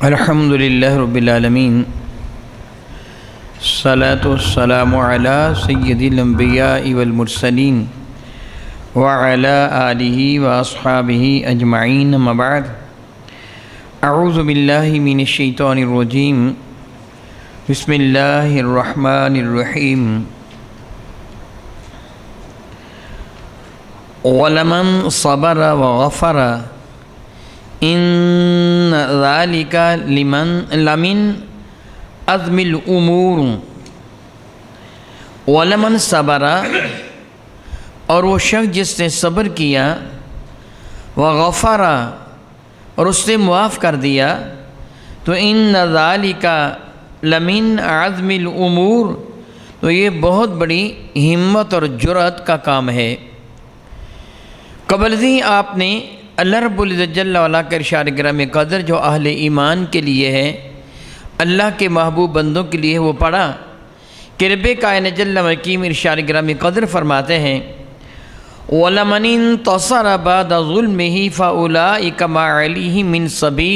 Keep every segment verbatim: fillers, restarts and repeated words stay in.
الحمدللہ رب العالمین الصلاة والسلام علی سید الانبیاء والمرسلین وعلی آلہ واصحابہ اجمعین اما بعد اعوذ باللہ من الشیطان الرجیم بسم اللہ الرحمن الرحیم وَلَمَنْ صَبَرَ وَغَفَرَ ان ذالک لمن لمن عزم الامور ولمن صبر اور وہ شخص جس نے صبر کیا وغفر اور اس نے معاف کر دیا تو ان ذالک لمن عزم الامور تو یہ بہت بڑی ہمت اور جرأت کا کام ہے۔ قبل ہی آپ نے اللہ رب العزت جل وعلا کا ارشاد گرامی قدر جو اہل ایمان کے لیے ہے، اللہ کے محبوب بندوں کے لیے وہ پڑھا کہ رب کائنات جل وعلا ارشاد گرامی قدر فرماتے ہیں وَلَمَنِ انتصر بعد ظلمه فَأُولَئِكَ مَا عَلَيْهِم مِّن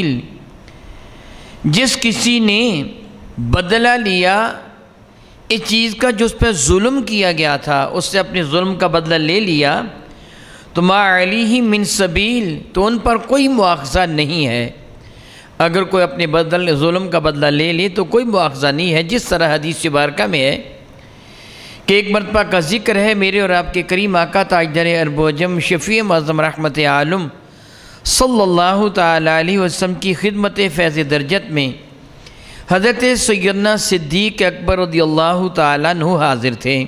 سَبِيلٍ، جس کسی نے بدلہ لیا اس چیز کا جو اس پہ ظلم کیا گیا تھا، اس سے اپنے ظلم کا بدلہ لے لیا تو ما علیہ من سبیل تو ان پر کوئی مواخذہ نہیں ہے۔ اگر کوئی اپنے بدل ظلم کا بدلہ لے لے تو کوئی مواخذہ نہیں ہے، جس طرح حدیث مبارکہ میں ہے کہ ایک مرتبہ کا ذکر ہے میرے اور آپ کے کریم آقا تاجدار ارب و عجم شفیع معظم رحمت عالم صلی اللہ تعالیٰ علیہ وسلم کی خدمت فیض درجت میں حضرت سیدنا صدیق اکبر رضی اللہ تعالیٰ عنہ حاضر تھے۔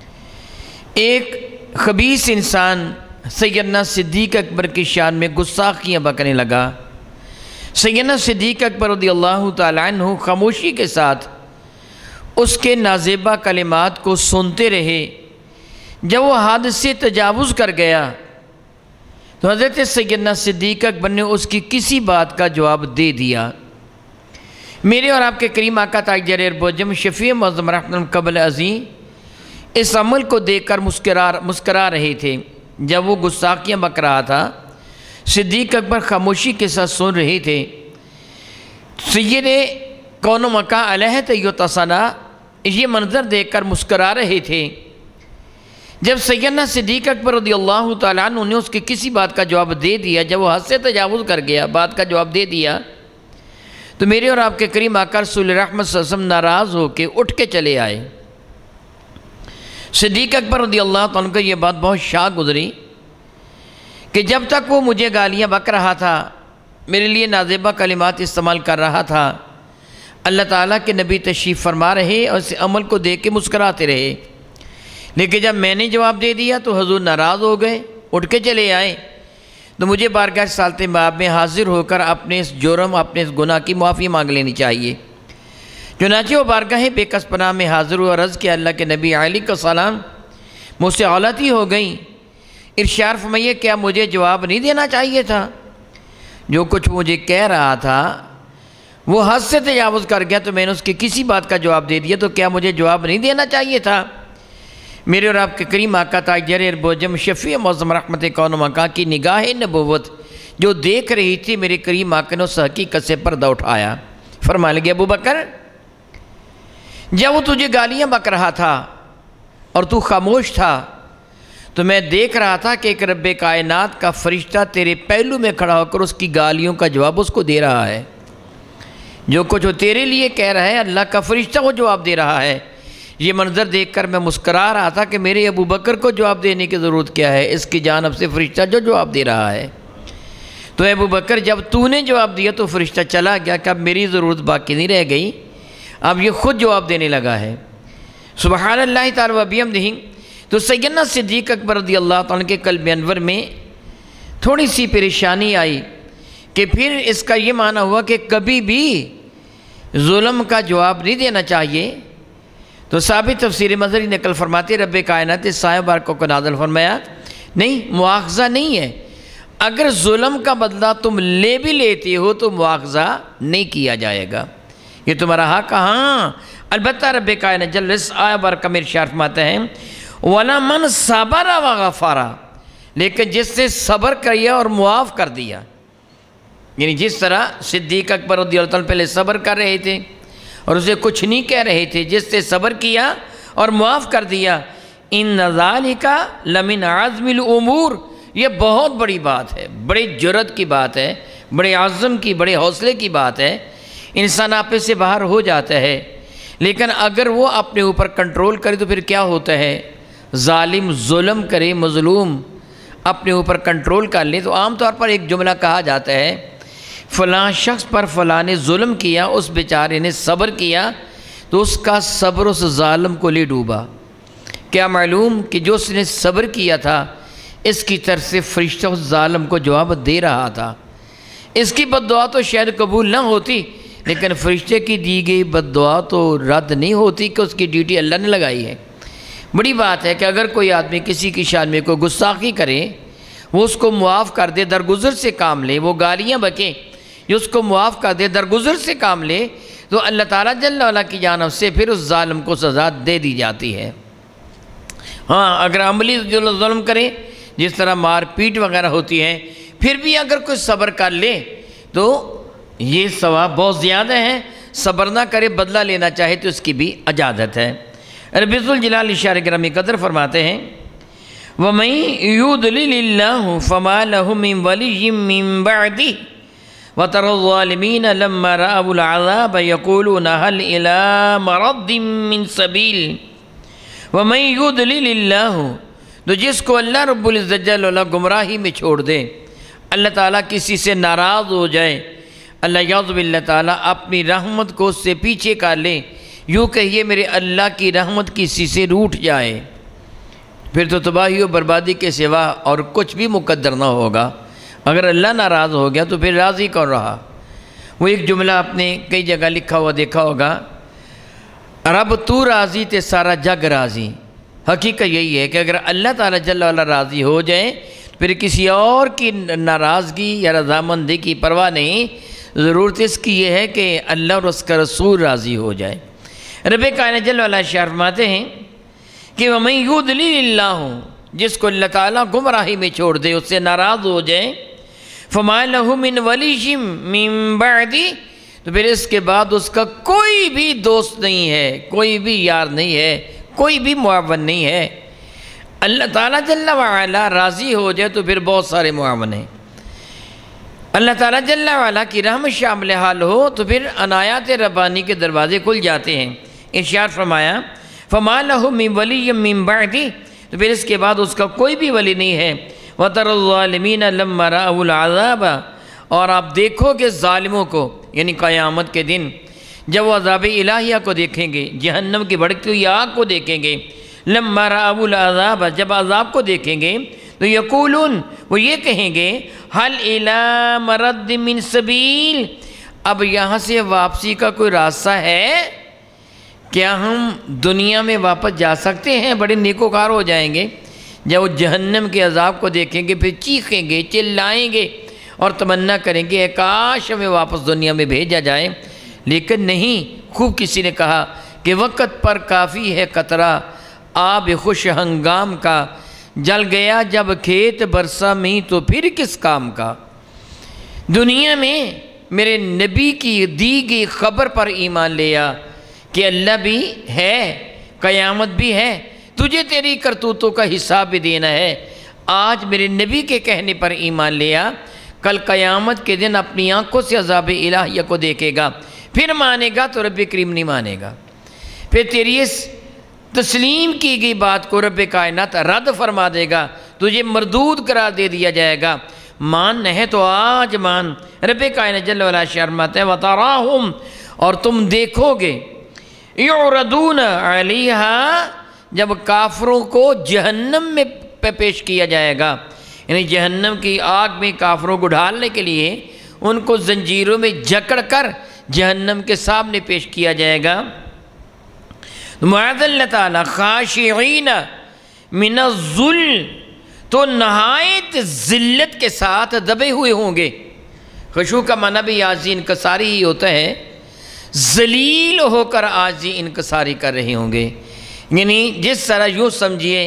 ایک خبیث انسان سیدنا صدیق اکبر کی شان میں گستاخیاں بکنے لگا۔ سیدنا صدیق اکبر رضی اللہ تعالیٰ عنہ خاموشی کے ساتھ اس کے نازیبہ کلمات کو سنتے رہے۔ جب وہ حد سے تجاوز کر گیا تو حضرت سیدنا صدیق اکبر نے اس کی کسی بات کا جواب دے دیا۔ میرے اور آپ کے کریم آقا تاجدار ارب و عجم شفیع معظم رحمت قبل عظیم اس عمل کو دیکھ کر مسکرا مسکرا رہے تھے۔ جب وہ گستاخیاں بک رہا تھا صدیق اکبر خاموشی کے ساتھ سن رہے تھے۔ سید کون و مکان علیہ تیوتسنا یہ منظر دیکھ کر مسکرا رہے تھے۔ جب سیدنا صدیق اکبر رضی اللہ تعالیٰ عنہ نے اس کی کسی بات کا جواب دے دیا، جب وہ حد سے تجاوز کر گیا، بات کا جواب دے دیا، تو میرے اور آپ کے کریم آقا رسول رحمت صلی اللہ علیہ وسلم ناراض ہو کے اٹھ کے چلے آئے۔ صدیق اکبر رضی اللہ تعالیٰ کو یہ بات بہت شاک گزری کہ جب تک وہ مجھے گالیاں بک رہا تھا، میرے لیے نازیبہ کلمات استعمال کر رہا تھا، اللہ تعالیٰ کے نبی تشریف فرما رہے اور اس عمل کو دیکھ کے مسکراتے رہے، لیکن جب میں نے جواب دے دیا تو حضور ناراض ہو گئے، اٹھ کے چلے آئے۔ تو مجھے بارگاہ سالت باب میں حاضر ہو کر اپنے اس جرم اپنے اس گناہ کی معافی مانگ لینی چاہیے۔ چنانچہ وہ بارگاہ بے کس پناہ میں حاضر ہوا، عرض کہ اللہ کے نبی علیہ السلام مجھ سے غلطی ہو گئی، ارشاد فرمائیے کیا مجھے جواب نہیں دینا چاہیے تھا؟ جو کچھ مجھے کہہ رہا تھا وہ حد سے تجاوز کر گیا تو میں نے اس کی کسی بات کا جواب دے دیا، تو کیا مجھے جواب نہیں دینا چاہیے تھا؟ میرے اور آپ کے کریم آقا تاجدار ارب و عجم شفیع معظم رحمت کون و مکان کی نگاہ نبوت جو دیکھ رہی تھی، میرے کریم آقا نے اس حقیقت سے پردہ اٹھایا۔ فرمانے لگے ابو بکر، جب وہ تجھے گالیاں بک رہا تھا اور تو خاموش تھا تو میں دیکھ رہا تھا کہ ایک رب کائنات کا فرشتہ تیرے پہلو میں کھڑا ہو کر اس کی گالیوں کا جواب اس کو دے رہا ہے۔ جو کچھ وہ تیرے لیے کہہ رہا ہے اللہ کا فرشتہ وہ جواب دے رہا ہے۔ یہ منظر دیکھ کر میں مسکرا رہا تھا کہ میرے ابو بکر کو جواب دینے کی ضرورت کیا ہے، اس کی جانب سے فرشتہ جو جواب دے رہا ہے۔ تو ابو بکر جب تو نے جواب دیا تو فرشتہ چلا گیا کہ اب میری ضرورت باقی نہیں رہ گئی، اب یہ خود جواب دینے لگا ہے۔ سبحان اللہ تعالیٰ و بحمدہ۔ تو سیدنا صدیق اکبر رضی اللہ تعالیٰ کے قلب انور میں تھوڑی سی پریشانی آئی کہ پھر اس کا یہ معنی ہوا کہ کبھی بھی ظلم کا جواب نہیں دینا چاہیے۔ تو ثابت تفسیر مظہری نقل فرماتے رب کائنات سایہ بارکوں کو نازل فرمایا نہیں، مواخذہ نہیں ہے، اگر ظلم کا بدلہ تم لے بھی لیتے ہو تو مواخذہ نہیں کیا جائے گا، یہ تمہارا حق ہاں البتہ رب کائنات جل اس آیہ بارکہ میں ارشاد فرماتا ہے وَلَمَنْ صَبَرَ وَغَفَرَ، لیکن جس نے صبر کیا اور معاف کر دیا۔ یعنی جس طرح صدیق اکبر رضی اللہ عنہ پہلے صبر کر رہے تھے اور اسے کچھ نہیں کہہ رہے تھے، جس سے صبر کیا اور معاف کر دیا، ان ذالک لمن عزم الامور، یہ بہت بڑی بات ہے، بڑی جرت کی بات ہے، بڑے عزم کی، بڑے حوصلے کی بات ہے۔ انسان آپے سے باہر ہو جاتا ہے، لیکن اگر وہ اپنے اوپر کنٹرول کرے تو پھر کیا ہوتا ہے؟ ظالم ظلم کرے، مظلوم اپنے اوپر کنٹرول کر لے تو عام طور پر ایک جملہ کہا جاتا ہے، فلاں شخص پر فلاں نے ظلم کیا، اس بیچارے نے صبر کیا تو اس کا صبر اس ظالم کو لے ڈوبا۔ کیا معلوم کہ جو اس نے صبر کیا تھا اس کی طرف سے فرشتہ اس ظالم کو جواب دے رہا تھا۔ اس کی بد دعا تو شاید قبول نہ ہوتی، لیکن فرشتے کی دی گئی بد دعا تو رد نہیں ہوتی کہ اس کی ڈیوٹی اللہ نے لگائی ہے۔ بڑی بات ہے کہ اگر کوئی آدمی کسی کی شان میں کوئی گستاخی کرے، وہ اس کو معاف کر دے، درگزر سے کام لے، وہ گالیاں بکے، جو اس کو معاف کر دے، درگزر سے کام لے، تو اللہ تعالیٰ جل وعلا کی جانب سے پھر اس ظالم کو سزا دے دی جاتی ہے۔ ہاں اگر عملی جو ظلم کرے، جس طرح مار پیٹ وغیرہ ہوتی ہے، پھر بھی اگر کوئی صبر کر لے تو یہ ثواب بہت زیادہ ہے۔ صبر نہ کرے، بدلہ لینا چاہے تو اس کی بھی اجازت ہے۔ رب ذوالجلال اشارہ گرامی قدر فرماتے ہیں، وَمَن يُضْلِلِ اللَّهُ فَمَا لَهُ مِن وَلِيٍّ مِّن بَعْدِهِ وَتَرَى الظَّالِمِينَ لَمَّا رَأَوُا الْعَذَابَ يَقُولُونَ هَلْ إِلَىٰ مَرَدٍ مِّن سَبِيلٍ وَمَن يُضْلِلِ اللَّهُ، تو جس کو اللہ رب العزت جل وعلا گمراہی میں چھوڑ دے، اللہ تعالیٰ کسی سے ناراض ہو جائے، اللہ یعوذ باللہ تعالیٰ اپنی رحمت کو اس سے پیچھے کر لے، یوں کہیے میرے اللہ کی رحمت کسی سے روٹ جائے، پھر تو تباہی و بربادی کے سوا اور کچھ بھی مقدر نہ ہوگا۔ اگر اللہ ناراض ہو گیا تو پھر راضی کون رہا؟ وہ ایک جملہ آپ نے کئی جگہ لکھا ہوا دیکھا ہوگا، رب تو راضی تے سارا جگ راضی۔ حقیقت یہی ہے کہ اگر اللہ تعالیٰ جل وعلا راضی ہو جائے پھر کسی اور کی ناراضگی یا رضامندی کی پرواہ نہیں، ضرورت اس کی یہ ہے کہ اللہ اور اس کا رسول راضی ہو جائے۔ رب کائنات جل وعلا ارشاد فرماتے ہیں کہ وَمَن يُضْلِلِ اللَّهُ، جس کو اللہ تعالیٰ گمراہی میں چھوڑ دے، اس سے ناراض ہو جائے، فَمَا لَهُ مِن وَلِيٍّ مِّن بَعْدِهِ، تو پھر اس کے بعد اس کا کوئی بھی دوست نہیں ہے، کوئی بھی یار نہیں ہے، کوئی بھی معاون نہیں ہے۔ اللہ تعالیٰ جل وعلا راضی ہو جائے تو پھر بہت سارے معاون ہیں۔ اللہ تعالیٰ جل وعلا کی رحمت شامل حال ہو تو پھر عنایات ربانی کے دروازے کھل جاتے ہیں۔ ارشاد فرمایا فَمَا لَهُ مِن وَلِيٍّ مِّن بَعْدِهِ، تو پھر اس کے بعد اس کا کوئی بھی ولی نہیں ہے۔ وَتَرَى الظَّالِمِينَ لَمَّا رَأَوُا الْعَذَابَ، اور آپ دیکھو گے ظالموں کو، یعنی قیامت کے دن جب وہ عذاب الہیہ کو دیکھیں گے، جہنم کی بھڑکتی ہوئی آگ کو دیکھیں گے، لَمَّا رَأَوُا الْعَذَابَ، جب عذاب کو دیکھیں گے تو یقولون، وہ یہ کہیں گے، حَلْ إِلَىٰ مَرَدٍ مِّن سَبِيلٍ، اب یہاں سے واپسی کا کوئی راستہ ہے؟ کیا ہم دنیا میں واپس جا سکتے ہیں؟ بڑے نیکوکار ہو جائیں گے جب وہ جہنم کے عذاب کو دیکھیں گے، پھر چیخیں گے، چلائیں گے اور تمنا کریں گے اے کاش ہمیں واپس دنیا میں بھیجا جائے، لیکن نہیں۔ خوب کسی نے کہا کہ وقت پر کافی ہے قطرہ آب خوش ہنگام کا، جل گیا جب کھیت برسا میں تو پھر کس کام کا۔ دنیا میں میرے نبی کی دی گئی خبر پر ایمان لیا کہ اللہ بھی ہے، قیامت بھی ہے، تجھے تیری کرتوتوں کا حساب بھی دینا ہے۔ آج میرے نبی کے کہنے پر ایمان لیا، کل قیامت کے دن اپنی آنکھوں سے عذاب الہیہ کو دیکھے گا، پھر مانے گا تو رب کریم نہیں مانے گا، پھر تیری اس تسلیم کی گئی بات کو رب کائنات رد فرما دے گا، تجھے مردود قرار دے دیا جائے گا۔ مان ہے تو آج مان۔ رب کائنات جل وعلا فرماتے ہیں وَتَرَاهُمْ، اور تم دیکھو گے، یعرضون علیہا، جب کافروں کو جہنم میں پیش کیا جائے گا، یعنی جہنم کی آگ میں کافروں کو ڈھالنے کے لیے ان کو زنجیروں میں جکڑ کر جہنم کے سامنے پیش کیا جائے گا۔ معاذ اللہ تعالیٰ خاشعین من الذل، تو نہایت ذلت کے ساتھ دبے ہوئے ہوں گے۔ خشوع کا معنی بھی عاجزی انکساری ہی ہوتا ہے، ذلیل ہو کر عاجزی انکساری کر رہے ہوں گے، یعنی جس طرح یوں سمجھیے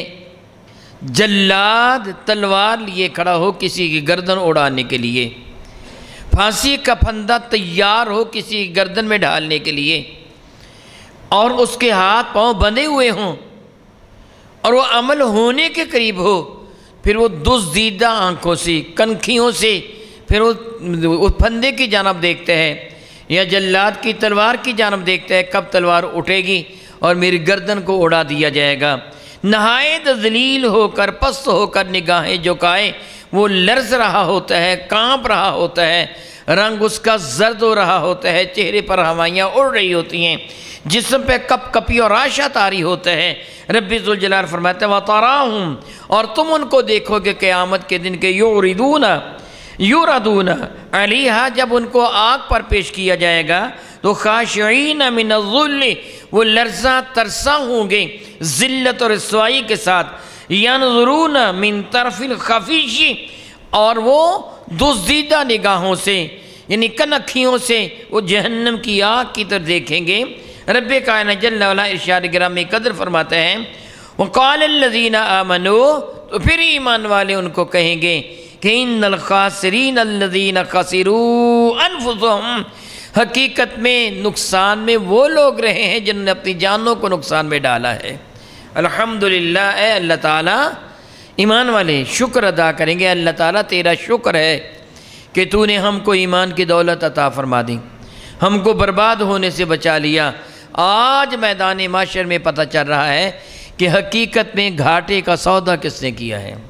جلاد تلوار لیے کھڑا ہو کسی کی گردن اڑانے کے لیے، پھانسی کا پھندا تیار ہو کسی گردن میں ڈالنے کے لیے، اور اس کے ہاتھ پاؤں بندھے ہوئے ہوں اور وہ عمل ہونے کے قریب ہو، پھر وہ دزدیدہ آنکھوں سے، کنکھیوں سے پھر وہ پھندے کی جانب دیکھتے ہیں یا جلاد کی تلوار کی جانب دیکھتے ہیں، کب تلوار اٹھے گی اور میری گردن کو اڑا دیا جائے گا۔ نہایت ذلیل ہو کر، پست ہو کر نگاہیں جھکائے، وہ لرز رہا ہوتا ہے، کانپ رہا ہوتا ہے، رنگ اس کا زرد ہو رہا ہوتا ہے، چہرے پر ہوائیاں اڑ رہی ہوتی ہیں، جسم پہ کپ کپی اور آشا طاری ہوتا ہے۔ رب ذوالجلال فرماتے ہیں وَتَرَاهُمْ، اور تم ان کو دیکھو گے قیامت کے دن کے یوردون یوردون علیہا، جب ان کو آگ پر پیش کیا جائے گا تو خاشعین من الذل، وہ لرزاں ترساں ہوں گے ذلت اور رسوائی کے ساتھ، ینظرون من طرف الخفیش، اور وہ دزدیدہ نگاہوں سے یعنی کنکھیوں سے وہ جہنم کی آگ کی طرف دیکھیں گے۔ رب کائنات جل وعلا ارشاد گرامی قدر فرماتے ہیں وَقَالَ الَّذِينَ آمَنُوا، تو پھر ایمان والے ان کو کہیں گے کہ ان الخاسرین الذین خسروا انفسهم، حقیقت میں نقصان میں وہ لوگ رہے ہیں جنہوں نے اپنی جانوں کو نقصان میں ڈالا ہے۔ الحمدللہ، اے اللہ تعالیٰ، ایمان والے شکر ادا کریں گے، اللہ تعالیٰ تیرا شکر ہے کہ تو نے ہم کو ایمان کی دولت عطا فرما دی، ہم کو برباد ہونے سے بچا لیا۔ آج میدان معاشر میں پتہ چل رہا ہے کہ حقیقت میں گھاٹے کا سودا کس نے کیا ہے۔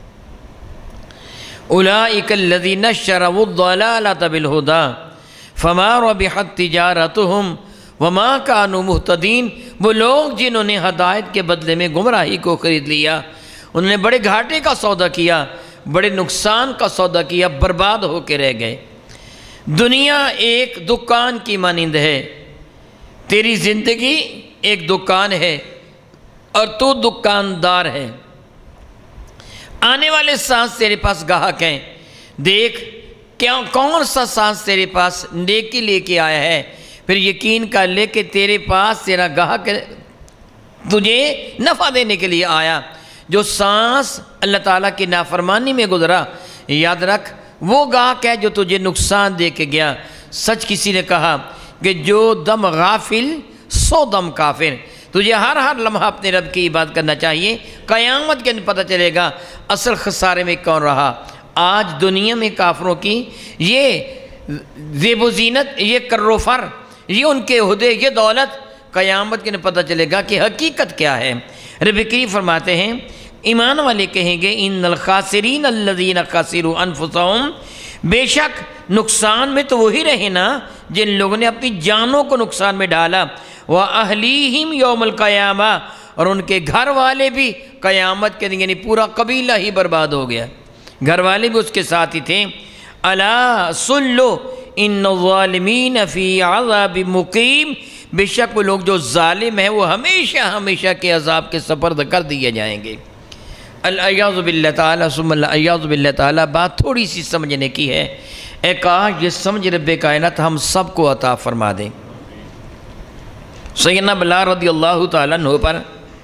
اولئک الذین اشتروا الضلالۃ بالہدی فما ربحت تجارتہم وما کانوا مہتدین، وہ لوگ جنہوں نے ہدایت کے بدلے میں گمراہی کو خرید لیا، انہوں نے بڑے گھاٹے کا سودا کیا، بڑے نقصان کا سودا کیا، برباد ہو کے رہ گئے۔ دنیا ایک دکان کی مانند ہے، تیری زندگی ایک دکان ہے اور تو دکاندار ہے۔ آنے والے سانس تیرے پاس گاہک ہیں، دیکھ کیا کون سا سانس تیرے پاس نیکی لے کے آیا ہے، پھر یقین کر لے کہ تیرے پاس تیرا گاہک تجھے نفع دینے کے لیے آیا۔ جو سانس اللہ تعالیٰ کی نافرمانی میں گزرا، یاد رکھ وہ گاہک ہے جو تجھے نقصان دے کے گیا۔ سچ کسی نے کہا کہ جو دم غافل سو دم کافر، تجھے ہر ہر لمحہ اپنے رب کی عبادت کرنا چاہیے، قیامت کے دن پتہ چلے گا اصل خسارے میں کون رہا۔ آج دنیا میں کافروں کی یہ زیب و زینت، یہ کر و فر، یہ ان کے عہدے، یہ دولت، قیامت کے دن پتہ چلے گا کہ حقیقت کیا ہے۔ رب کریم فرماتے ہیں ایمان والے کہیں گے ان الخاسرین الذین خسروا انفسهم، بے شک نقصان میں تو وہی رہے نا جن لوگوں نے اپنی جانوں کو نقصان میں ڈالا، وَأَهْلِيهِمْ يَوْمَ الْقِيَامَةِ، اور ان کے گھر والے بھی قیامت کے دن، یعنی پورا قبیلہ ہی برباد ہو گیا، گھر والے بھی اس کے ساتھ ہی تھے۔ أَلَا سُلُّ إِنَّ الظَّالِمِينَ فِي عَذَابٍ مُقِيمٍ، بے شک وہ لوگ جو ظالم ہیں وہ ہمیشہ ہمیشہ کے عذاب کے سپرد کر دیے جائیں گے۔ العیاذ باللہ تعالیٰ ثم العیاذ باللہ تعالیٰ۔ بات تھوڑی سی سمجھنے کی ہے، اے کاش یہ سمجھ رب کائنات ہم سب کو عطا فرما دے۔ سیدنا بلال رضی اللہ تعالیٰ عنہ پر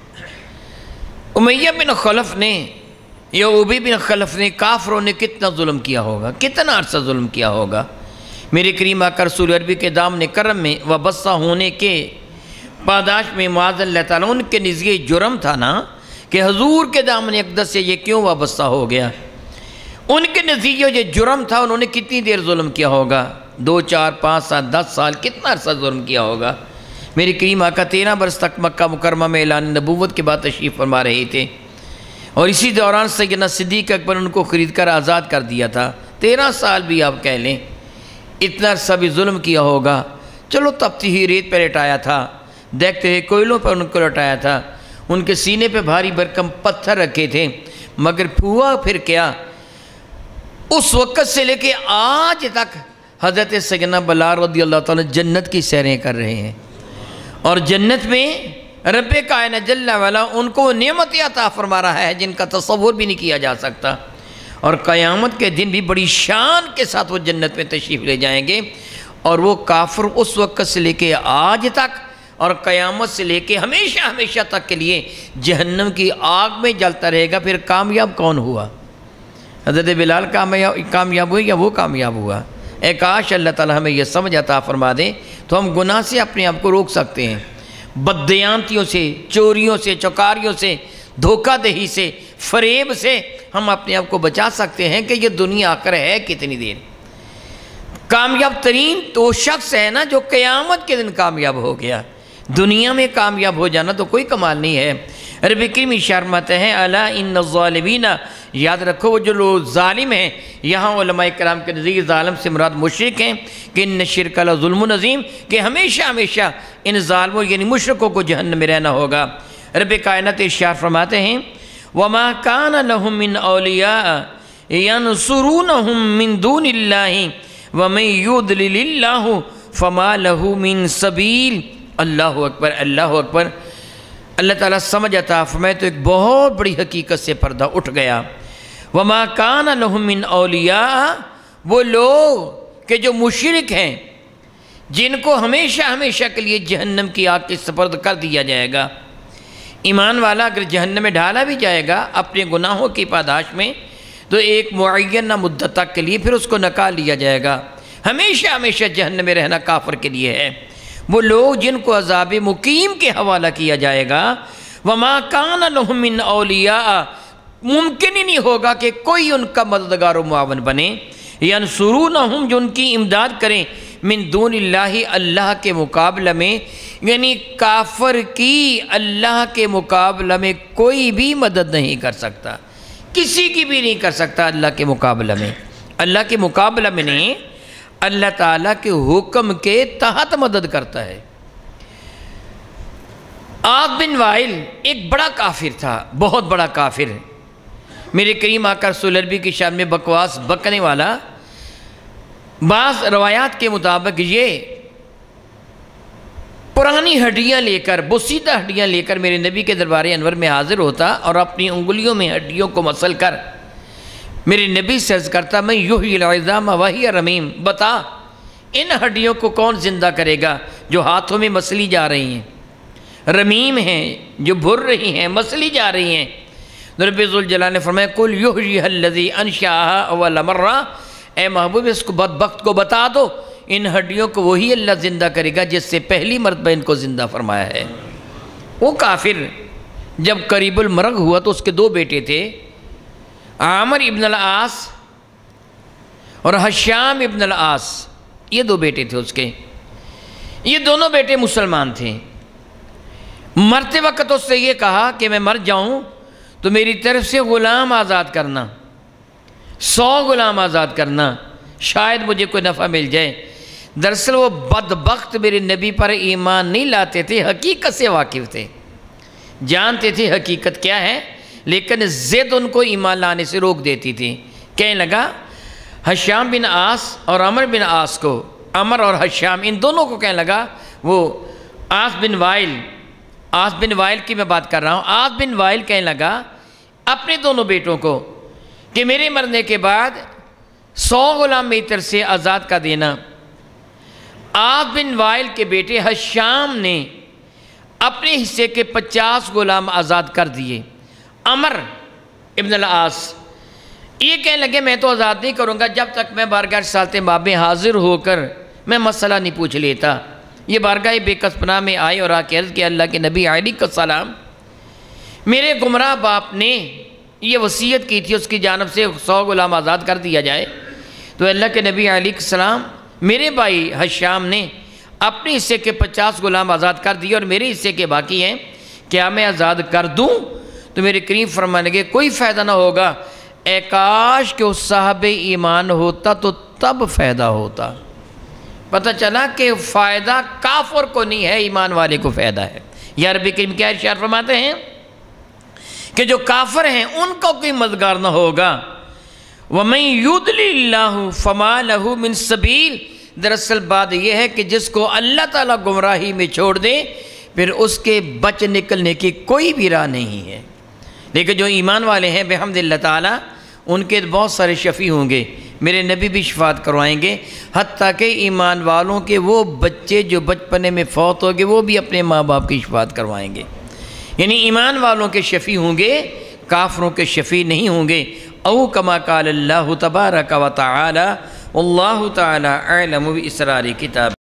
امیہ بن خلف نے یا ابی بن خلف نے، کافروں نے کتنا ظلم کیا ہوگا، کتنا عرصہ ظلم کیا ہوگا۔ میرے کریم آقا رسول عربی کے دامن کرم میں وابستہ ہونے کے پاداش میں معاذ اللہ تعالیٰ ان کے نزدیک یہ جرم تھا نا کہ حضور کے دامن اقدس سے یہ کیوں وابستہ ہو گیا۔ ان کے نزدیک یہ جرم تھا، انہوں نے کتنی دیر ظلم کیا ہوگا، دو چار پانچ سات دس سال، کتنا عرصہ ظلم کیا ہوگا۔ میرے کریم آقا تیرہ برس تک مکہ مکرمہ میں اعلان نبوت کے بعد تشریف فرما رہے تھے، اور اسی دوران سیدنا صدیق اکبر ان کو خرید کر آزاد کر دیا تھا۔ تیرہ سال بھی آپ کہہ لیں، اتنا عرصہ بھی ظلم کیا ہوگا۔ چلو تپتی ہی ریت پہ لٹایا تھا، دیکھتے ہوئے کوئلوں پر ان کو لٹایا تھا، ان کے سینے پہ بھاری بھرکم پتھر رکھے تھے، مگر ہوا پھر کیا، اس وقت سے لے کے آج تک حضرت سیدنا بلال رضی اللہ تعالیٰ جنت کی سیریں کر رہے ہیں، اور جنت میں رب کائنات جل وعلا ان کو نعمت عطا فرما رہا ہے جن کا تصور بھی نہیں کیا جا سکتا، اور قیامت کے دن بھی بڑی شان کے ساتھ وہ جنت میں تشریف لے جائیں گے، اور وہ کافر اس وقت سے لے کے آج تک اور قیامت سے لے کے ہمیشہ ہمیشہ تک کے لیے جہنم کی آگ میں جلتا رہے گا۔ پھر کامیاب کون ہوا؟ حضرت بلال کامیاب ہوئے یا وہ کامیاب ہوا؟ اے کاش اللہ تعالیٰ ہمیں یہ سمجھ عطا فرما دے تو ہم گناہ سے اپنے آپ کو روک سکتے ہیں، بددیانتیوں سے، چوریوں سے، چوکاریوں سے، دھوکہ دہی سے، فریب سے ہم اپنے آپ کو بچا سکتے ہیں کہ یہ دنیا آخر ہے کتنی دیر۔ کامیاب ترین تو شخص ہے نا جو قیامت کے دن کامیاب ہو گیا، دنیا میں کامیاب ہو جانا تو کوئی کمال نہیں ہے۔ رب کریم ارشاد فرماتے ہیں الا ان الظالمین، یاد رکھو وہ جو لوگ ظالم ہیں، یہاں علماء کرام کے نزدیک ظالم سے مراد مشرک ہیں کہ ان الشرک لظلم عظیم، کہ ہمیشہ ہمیشہ ان ظالموں یعنی مشرکوں کو جہنم میں رہنا ہوگا۔ رب کائنات ارشاد فرماتے ہیں وما کان لهم من اولیاء ینصرونہم من دون اللہ ومن یضلل اللہ فما له من سبیل۔ اللہ اکبر، اللہ اکبر۔ اللہ تعالیٰ سمجھ عطا فرمائے تو ایک بہت بڑی حقیقت سے پردہ اٹھ گیا۔ وما کان لهم من اولیاء، وہ لوگ کہ جو مشرک ہیں، جن کو ہمیشہ ہمیشہ کے لیے جہنم کی آگ کے سپرد کر دیا جائے گا۔ ایمان والا اگر جہنم میں ڈالا بھی جائے گا اپنے گناہوں کی پاداش میں تو ایک معینہ مدت تک کے لیے پھر اس کو نکال لیا جائے گا، ہمیشہ ہمیشہ جہنم میں رہنا کافر کے لیے ہے۔ وہ لوگ جن کو عذاب مقیم کے حوالہ کیا جائے گا، وما کان لهم من اولیاء، ممکن ہی نہیں ہوگا کہ کوئی ان کا مددگار و معاون بنے، ینصرونہم، جو ان کی امداد کریں، من دون اللہ، اللہ کے مقابلہ میں، یعنی کافر کی اللہ کے مقابلہ میں کوئی بھی مدد نہیں کر سکتا، کسی کی بھی نہیں کر سکتا اللہ کے مقابلہ میں۔ اللہ کے مقابلہ میں نہیں، اللہ تعالیٰ کے حکم کے تحت مدد کرتا ہے۔ عاص بن وائل ایک بڑا کافر تھا، بہت بڑا کافر، میرے کریم آقا رسول عربی کی شان میں بکواس بکنے والا۔ بعض روایات کے مطابق یہ پرانی ہڈیاں لے کر، بوسیدہ ہڈیاں لے کر میرے نبی کے دربار انور میں حاضر ہوتا اور اپنی انگلیوں میں ہڈیوں کو مسل کر میرے نبی سے عرض کرتا میں یحیی العظام وہی رمیم، بتا ان ہڈیوں کو کون زندہ کرے گا جو ہاتھوں میں مسلی جا رہی ہیں، رمیم ہیں، جو بھر رہی ہیں، مسلی جا رہی ہیں۔ رب ذوالجلال نے فرمایا قل یحییھا الذی انشأھا اول مرہ، اے محبوب اس کو بدبخت کو بتا دو ان ہڈیوں کو وہی اللہ زندہ کرے گا جس سے پہلی مرتبہ ان کو زندہ فرمایا ہے۔ وہ کافر جب قریب المرگ ہوا تو اس کے دو بیٹے تھے، عامر ابن العاص اور ہشام ابن العاص، یہ دو بیٹے تھے اس کے۔ یہ دونوں بیٹے مسلمان تھے۔ مرتے وقت اس سے یہ کہا کہ میں مر جاؤں تو میری طرف سے غلام آزاد کرنا، سو غلام آزاد کرنا، شاید مجھے کوئی نفع مل جائے۔ دراصل وہ بدبخت میرے نبی پر ایمان نہیں لاتے تھے، حقیقت سے واقف تھے، جانتے تھے حقیقت کیا ہے، لیکن ضد ان کو ایمان لانے سے روک دیتی تھی۔ کہنے لگا ہشام بن عاص اور عمر بن عاص کو، عمر اور ہشام ان دونوں کو کہنے لگا، وہ عاص بن وائل، عاص بن وائل کی میں بات کر رہا ہوں، عاص بن وائل کہنے لگا اپنے دونوں بیٹوں کو کہ میرے مرنے کے بعد سو غلام میری طرف سے آزاد کا دینا۔ عاص بن وائل کے بیٹے ہشام نے اپنے حصے کے پچاس غلام آزاد کر دیے۔ عمر ابن العاص یہ کہنے لگے میں تو آزاد نہیں کروں گا جب تک میں بارگاہ رسالت مآب میں حاضر ہو کر میں مسئلہ نہیں پوچھ لیتا۔ یہ بارگاہ بے کس پناہ میں آئے اور آ کے عرض کیا اللہ کے نبی علیہ السلام، میرے گمراہ باپ نے یہ وصیت کی تھی اس کی جانب سے سو غلام آزاد کر دیا جائے، تو اللہ کے نبی علیہ السلام میرے بھائی ہشام نے اپنے حصے کے پچاس غلام آزاد کر دیے اور میرے حصے کے باقی ہیں، کیا میں آزاد کر دوں؟ تو میرے کریم فرمانے لگے کوئی فائدہ نہ ہوگا، اے کاش کہ اس صاحب ایمان ہوتا تو تب فائدہ ہوتا۔ پتہ چلا کہ فائدہ کافر کو نہیں ہے، ایمان والے کو فائدہ ہے۔ یا رب کریم کیا ارشاد فرماتے ہیں کہ جو کافر ہیں ان کو کوئی مددگار نہ ہوگا۔ وَمَن يُضْلِلِ اللَّهُ فَمَا لَهُ مِن سَبِيلٍ، دراصل بات یہ ہے کہ جس کو اللہ تعالیٰ گمراہی میں چھوڑ دے پھر اس کے بچ نکلنے کی کوئی بھی راہ نہیں ہے۔ لیکن جو ایمان والے ہیں بحمد اللہ تعالیٰ ان کے بہت سارے شفیع ہوں گے، میرے نبی بھی شفاعت کروائیں گے، حتیٰ کہ ایمان والوں کے وہ بچے جو بچپنے میں فوت ہو گئے وہ بھی اپنے ماں باپ کی شفاعت کروائیں گے۔ یعنی ایمان والوں کے شفیع ہوں گے، کافروں کے شفیع نہیں ہوں گے۔ او کما قال اللہ تبارک و تعالی واللہ تعالی اعلم باسرار کتاب.